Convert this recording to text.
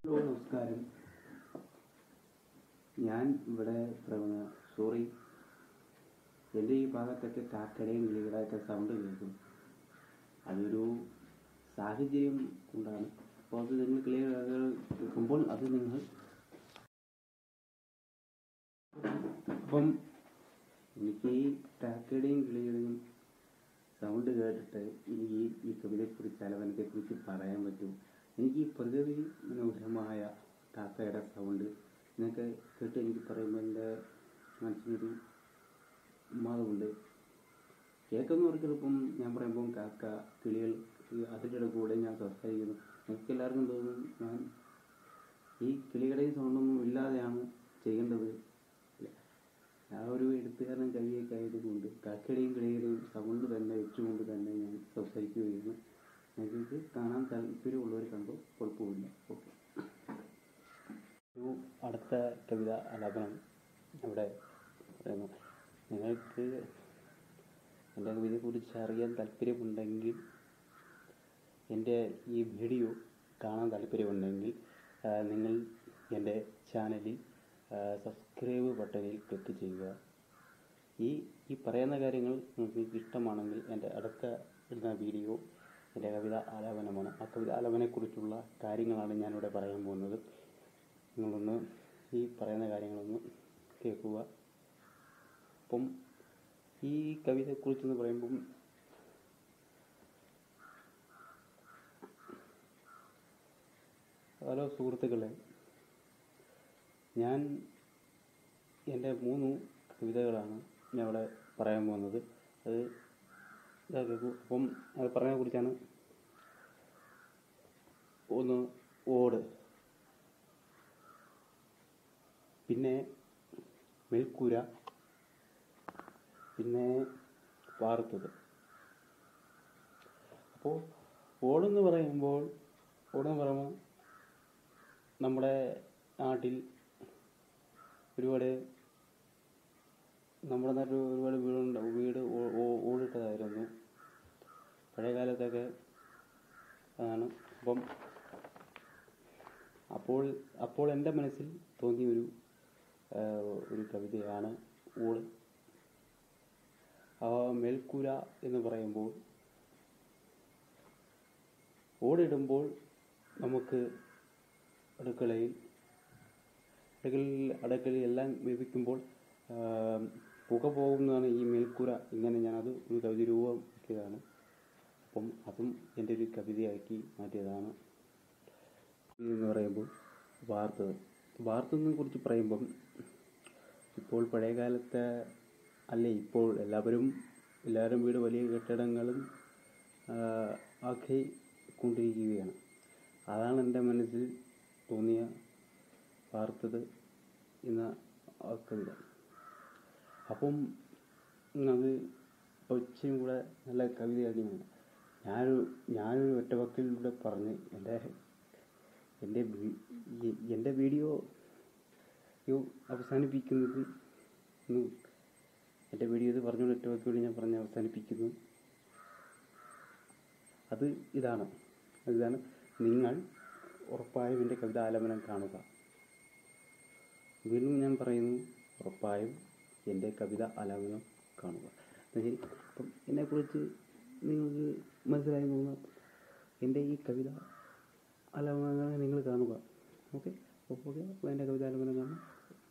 Hello, നമസ്കാരം. ഞാൻ ഇവിടെ സോറി, എൻ്റെ ഈ ഭാഗത്തൊക്കെ കാക്കടയും കിളികളൊക്കെ സൗണ്ട് കേൾക്കും. അതൊരു സാഹചര്യം കൊണ്ടാണ്. അപ്പോൾ അത് നിങ്ങൾ കിളികൾ കേൾക്കുമ്പോൾ അത് നിങ്ങൾ അപ്പം എനിക്ക് ഈ കാക്കയുടെയും കിളികളുടെയും സൗണ്ട് കേട്ടിട്ട് എനിക്ക് ഈ കവിതയെക്കുറിച്ച് ആലപനത്തെക്കുറിച്ച് പറയാൻ പറ്റും. എനിക്ക് ഈ പ്രകൃതി മനോഹരമായ കാക്കയുടെ സൗണ്ട് ഇതൊക്കെ കേട്ട് എനിക്ക് പറയുമ്പോൾ എൻ്റെ മനസ്സിനൊരു ഉന്മാദമുണ്ട്. കേൾക്കുന്നവർക്ക് ചിലപ്പം ഞാൻ പറയുമ്പം കാക്ക, കിളികൾ അതിൻ്റെ കൂടെ ഞാൻ സംസാരിക്കുന്നു. എനിക്ക് എല്ലാവർക്കും തോന്നും ഞാൻ ഈ കിളികളുടെയും സൗണ്ടൊന്നും ഇല്ലാതെയാണ് ചെയ്യേണ്ടത്. ആ ഒരു എഴുത്തുകാരൻ കവിയൊക്കെ ആയതുകൊണ്ട് കാക്കയുടെയും കിളികളുടെയും സൗണ്ട് തന്നെ വെച്ചുകൊണ്ട് തന്നെ ഞാൻ സംസാരിക്കുകയാണ്. ഞങ്ങൾക്ക് കാണാൻ താല്പര്യമുള്ളവർ കണ്ടു, കുഴപ്പമില്ല. ഓക്കെ. ഒരു അടുത്ത കവിത ആലാപനം ഇവിടെ പറയുന്നു. നിങ്ങൾക്ക് എൻ്റെ കവിതയെക്കുറിച്ച് അറിയാൻ താല്പര്യമുണ്ടെങ്കിൽ, എൻ്റെ ഈ വീഡിയോ കാണാൻ താല്പര്യമുണ്ടെങ്കിൽ നിങ്ങൾ എൻ്റെ ചാനലിൽ സബ്സ്ക്രൈബ് ബട്ടണിൽ ക്ലിക്ക് ചെയ്യുക. ഈ പറയുന്ന കാര്യങ്ങൾ നിങ്ങൾക്ക് ഇഷ്ടമാണെങ്കിൽ എൻ്റെ അടുത്ത ഇടുന്ന വീഡിയോ എൻ്റെ കവിത ആലാപനമാണ്. ആ കവിത ആലാപനയെക്കുറിച്ചുള്ള കാര്യങ്ങളാണ് ഞാനിവിടെ പറയാൻ പോകുന്നത്. നിങ്ങളൊന്ന് ഈ പറയുന്ന കാര്യങ്ങളൊന്ന് കേൾക്കുക. അപ്പം ഈ കവിതയെക്കുറിച്ചെന്ന് പറയുമ്പം ഹലോ സുഹൃത്തുക്കളെ, ഞാൻ എൻ്റെ 3 കവിതകളാണ് ഞാൻ ഇവിടെ പറയാൻ പോകുന്നത്. അത് കേൾക്കൂ. അപ്പം അത് പറയാനെ കുറിച്ചാണ്. ഒന്ന് ഓട്, പിന്നെ മേൽക്കൂര, പിന്നെ വാർത്തത്. അപ്പോൾ ഓടെന്ന് പറയുമ്പോൾ നമ്മുടെ നാട്ടിൽ ഒരുപാട് വീട് ഓടിട്ടതായിരുന്നു പഴയ കാലത്തൊക്കെ. അതാണ്. അപ്പോൾ എൻ്റെ മനസ്സിൽ തോന്നിയ ഒരു കവിതയാണ് ഓട്. മേൽക്കൂര എന്ന് പറയുമ്പോൾ, ഓടിടുമ്പോൾ നമുക്ക് അടുക്കളയിൽ എല്ലാം വേവിക്കുമ്പോൾ പുക പോകുന്നതാണ് ഈ മേൽക്കൂര. ഇങ്ങനെ ഞാനത് ഒരു കവിത രൂപമാക്കിയതാണ്. അപ്പം അതും എൻ്റെ ഒരു കവിതയാക്കി മാറ്റിയതാണ്. എന്ന് പറയുമ്പോൾ വാർത്തതിനെ കുറിച്ച് പറയുമ്പം, ഇപ്പോൾ പഴയ കാലത്തെ അല്ലേ, ഇപ്പോൾ എല്ലാവരും വീട് വലിയ കെട്ടിടങ്ങളും ആക്കി കൊണ്ടിരിക്കുകയാണ്. അതാണ് എൻ്റെ മനസ്സിൽ തോന്നിയ വാർത്തത് എന്ന കവിത. അപ്പം അത് ഒച്ചയും കൂടെ നല്ല കവിതയാക്കിയാണ്. ഞാനൊരു ഒറ്റവാക്കിലൂടെ പറഞ്ഞ് എൻ്റെ വീഡിയോ അവസാനിപ്പിക്കുന്നത്. എൻ്റെ വീഡിയോ ഇത് പറഞ്ഞുകൊണ്ട് ഒറ്റവാക്കിലൂടെ ഞാൻ പറഞ്ഞ് അവസാനിപ്പിക്കുന്നു. ഇതാണ് നിങ്ങൾ ഉറപ്പായും എൻ്റെ കവിത ആലാപനം കാണുക. വീണ്ടും ഞാൻ പറയുന്നു, ഉറപ്പായും എൻ്റെ കവിത ആലാപനം കാണുക. ശരി. അപ്പം എന്നെക്കുറിച്ച് നിങ്ങൾക്ക് മനസ്സിലായി തോന്നുന്നു. എൻ്റെ ഈ കവിത ആലാപനങ്ങൾ നിങ്ങൾ കാണുക. ഓക്കെ. അപ്പോൾ എൻ്റെ കവിത ആലാപനം കാണുക.